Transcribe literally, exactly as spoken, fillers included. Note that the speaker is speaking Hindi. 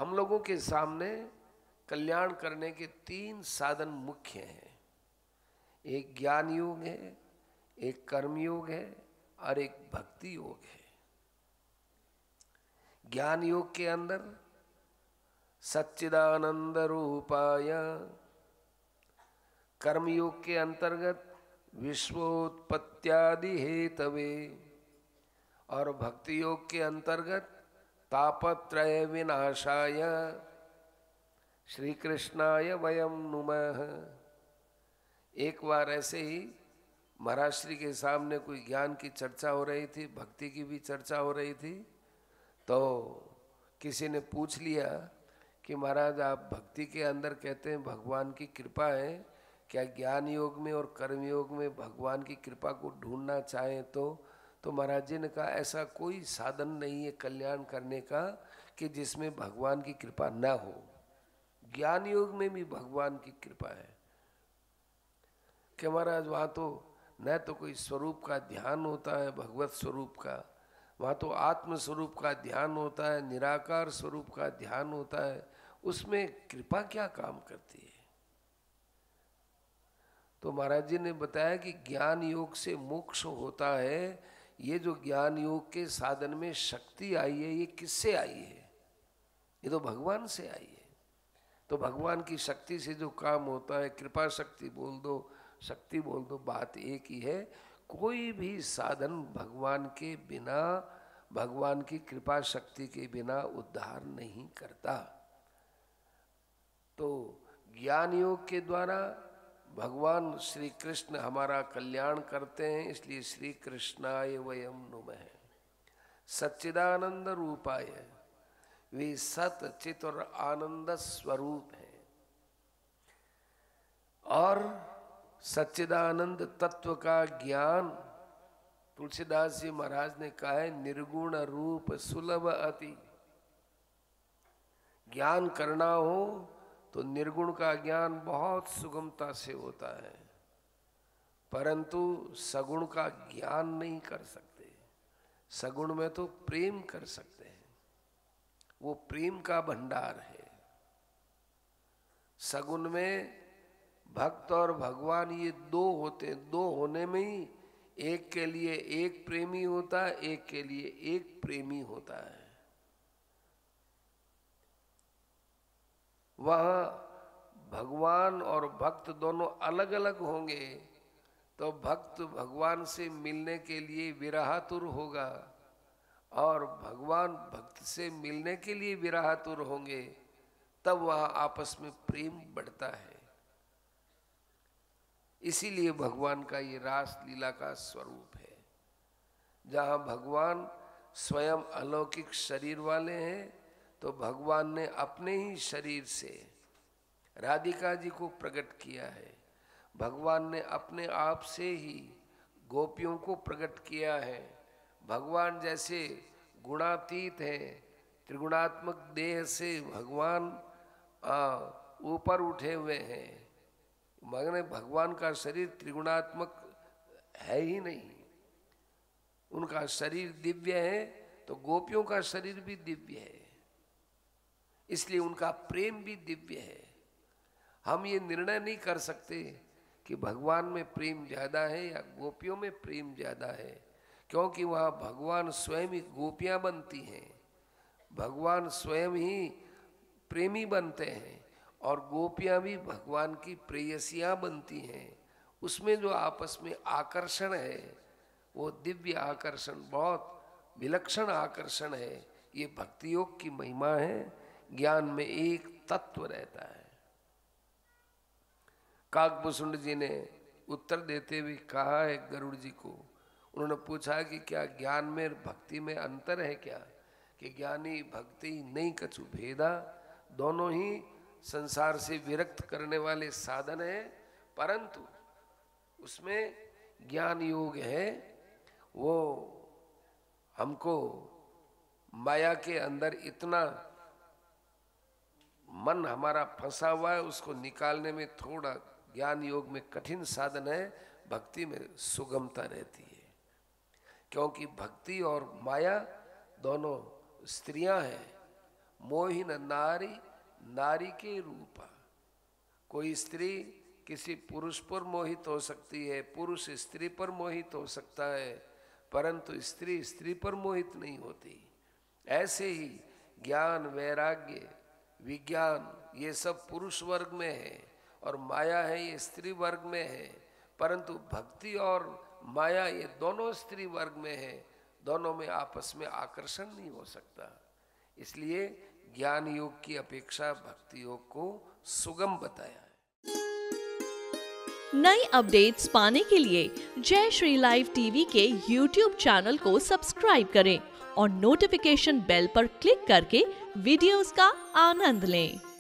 हम लोगों के सामने कल्याण करने के तीन साधन मुख्य हैं। एक ज्ञान योग है, एक कर्म योग है और एक भक्ति योग है। ज्ञान योग के अंदर सच्चिदानंद रूपाय, कर्म योग के अंतर्गत विश्वोत्पत्त्यादि हेतवे और भक्ति योग के अंतर्गत तापत्रय विनाशाय श्री कृष्णाय वयम नुमः। एक बार ऐसे ही महाराज श्री के सामने कोई ज्ञान की चर्चा हो रही थी, भक्ति की भी चर्चा हो रही थी, तो किसी ने पूछ लिया कि महाराज आप भक्ति के अंदर कहते हैं भगवान की कृपा है, क्या ज्ञान योग में और कर्म योग में भगवान की कृपा को ढूंढना चाहें तो तो महाराज जी ने कहा ऐसा कोई साधन नहीं है कल्याण करने का कि जिसमें भगवान की कृपा न हो। ज्ञान योग में भी भगवान की कृपा है कि महाराज वहाँ तो न तो कोई स्वरूप का ध्यान होता है भगवत स्वरूप का, वहाँ तो आत्म स्वरूप का ध्यान होता है, निराकार स्वरूप का ध्यान होता है, उसमें कृपा क्या काम करती है। तो महाराज जी ने बताया कि ज्ञान योग से मोक्ष होता है। ये जो ज्ञान योग के साधन में शक्ति आई है ये किससे आई है? ये तो भगवान से आई है। तो भगवान की शक्ति से जो काम होता है, कृपा शक्ति बोल दो, शक्ति बोल दो, बात एक ही है। कोई भी साधन भगवान के बिना, भगवान की कृपा शक्ति के बिना उद्धार नहीं करता। तो ज्ञान योग के द्वारा भगवान श्री कृष्ण हमारा कल्याण करते हैं, इसलिए श्री कृष्णाय वयम नुमः। सच्चिदानंद रूपाय, वे सत चित और आनंद स्वरूप है। और सच्चिदानंद तत्व का ज्ञान तुलसीदास जी महाराज ने कहा है निर्गुण रूप सुलभ अति। ज्ञान करना हो तो निर्गुण का ज्ञान बहुत सुगमता से होता है, परंतु सगुण का ज्ञान नहीं कर सकते। सगुण में तो प्रेम कर सकते हैं, वो प्रेम का भंडार है। सगुण में भक्त और भगवान ये दो होते हैं, दो होने में ही एक के लिए एक प्रेमी होता है, एक के लिए एक प्रेमी होता है। वहाँ भगवान और भक्त दोनों अलग अलग होंगे तो भक्त भगवान से मिलने के लिए विरहातुर होगा और भगवान भक्त से मिलने के लिए विरहातुर होंगे, तब वहाँ आपस में प्रेम बढ़ता है। इसीलिए भगवान का ये रास लीला का स्वरूप है। जहाँ भगवान स्वयं अलौकिक शरीर वाले हैं तो भगवान ने अपने ही शरीर से राधिका जी को प्रकट किया है। भगवान ने अपने आप से ही गोपियों को प्रकट किया है। भगवान जैसे गुणातीत हैं, त्रिगुणात्मक देह से भगवान ऊपर उठे हुए हैं, मगर भगवान का शरीर त्रिगुणात्मक है ही नहीं। उनका शरीर दिव्य है तो गोपियों का शरीर भी दिव्य है, इसलिए उनका प्रेम भी दिव्य है। हम ये निर्णय नहीं कर सकते कि भगवान में प्रेम ज़्यादा है या गोपियों में प्रेम ज़्यादा है, क्योंकि वहाँ भगवान स्वयं ही गोपियाँ बनती हैं, भगवान स्वयं ही प्रेमी बनते हैं और गोपियाँ भी भगवान की प्रेयसियाँ बनती हैं। उसमें जो आपस में आकर्षण है वो दिव्य आकर्षण, बहुत विलक्षण आकर्षण है। ये भक्ति योग की महिमा है। ज्ञान में एक तत्व रहता है। काकभूषुंड जी ने उत्तर देते हुए कहा है गरुड़ जी को, उन्होंने पूछा कि क्या ज्ञान में भक्ति में अंतर है क्या? कि ज्ञानी भक्ति नहीं कछु भेदा, दोनों ही संसार से विरक्त करने वाले साधन है, परंतु उसमें ज्ञान योग है वो हमको माया के अंदर इतना मन हमारा फंसा हुआ है, उसको निकालने में थोड़ा ज्ञान योग में कठिन साधन है, भक्ति में सुगमता रहती है। क्योंकि भक्ति और माया दोनों स्त्रियां हैं। मोहिन नारी नारी के रूप। कोई स्त्री किसी पुरुष पर मोहित हो सकती है, पुरुष स्त्री पर मोहित हो सकता है, परंतु स्त्री स्त्री पर मोहित नहीं होती। ऐसे ही ज्ञान, वैराग्य, विज्ञान ये सब पुरुष वर्ग में है और माया है ये स्त्री वर्ग में है, परंतु भक्ति और माया ये दोनों स्त्री वर्ग में है। दोनों में आपस में आकर्षण नहीं हो सकता। इसलिए ज्ञान योग की अपेक्षा भक्ति योग को सुगम बताया है। नई अपडेट्स पाने के लिए जय श्री लाइव टीवी के यूट्यूब चैनल को सब्सक्राइब करें और नोटिफिकेशन बेल पर क्लिक करके वीडियोस का आनंद लें।